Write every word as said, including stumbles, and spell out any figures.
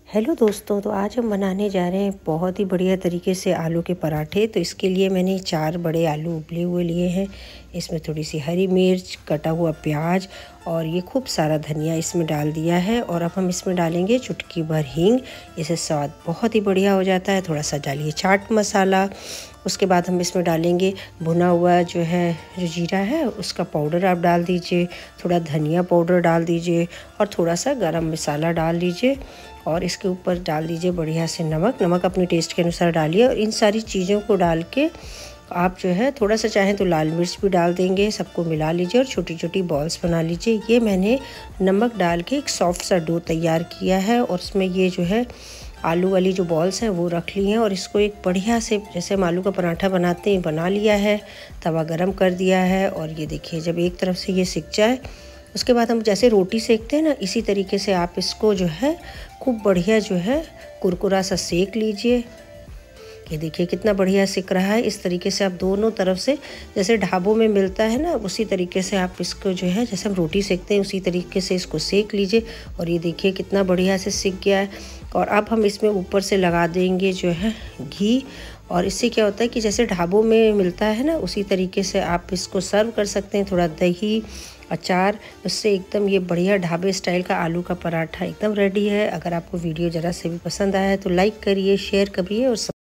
Hello दोस्तों, तो आज हम बनाने जा रहे हैं बहुत ही बढ़िया तरीके से आलू के पराठे। तो इसके लिए मैंने चार बड़े आलू उबले हुए लिए हैं। इसमें थोड़ी सी हरी मिर्च, कटा हुआ प्याज और ये खूब सारा धनिया इसमें डाल दिया है। और अब हम इसमें डालेंगे चुटकी भर हींग। इससे स्वाद बहुत ही बढ़िया हो जाता है। थोड़ा सा डालिए चाट मसाला। उसके बाद हम इसमें डालेंगे भुना हुआ जो है जो जीरा है उसका पाउडर आप डाल दीजिए। थोड़ा धनिया पाउडर डाल दीजिए और थोड़ा सा गरम मसाला डाल लीजिए। और इसके ऊपर डाल दीजिए बढ़िया से नमक नमक अपने टेस्ट के अनुसार डालिए। और इन सारी चीज़ों को डाल के आप जो है थोड़ा सा चाहें तो लाल मिर्च भी डाल देंगे। सबको मिला लीजिए और छोटी छोटी बॉल्स बना लीजिए। ये मैंने नमक डाल के एक सॉफ्ट सा डो तैयार किया है और उसमें ये जो है आलू वाली जो बॉल्स हैं वो रख ली हैं। और इसको एक बढ़िया से जैसे हम आलू का पराठा बनाते हैं बना लिया है। तवा गरम कर दिया है और ये देखिए जब एक तरफ से ये सिक जाए उसके बाद हम जैसे रोटी सेकते हैं ना, इसी तरीके से आप इसको जो है खूब बढ़िया जो है कुरकुरा सा सेक लीजिए। ये देखिए कितना बढ़िया सिक रहा है। इस तरीके से आप दोनों तरफ से जैसे ढाबों में मिलता है ना, उसी तरीके से आप इसको जो है जैसे हम रोटी सेकते हैं उसी तरीके से इसको सेक लीजिए। और ये देखिए कितना बढ़िया से सिक गया है। और अब हम इसमें ऊपर से लगा देंगे जो है घी। और इससे क्या होता है कि जैसे ढाबों में मिलता है ना, उसी तरीके से आप इसको सर्व कर सकते हैं। थोड़ा दही, अचार, उससे एकदम ये बढ़िया ढाबे स्टाइल का आलू का पराठा एकदम रेडी है। अगर आपको वीडियो ज़रा से भी पसंद आया है तो लाइक करिए, शेयर करिए और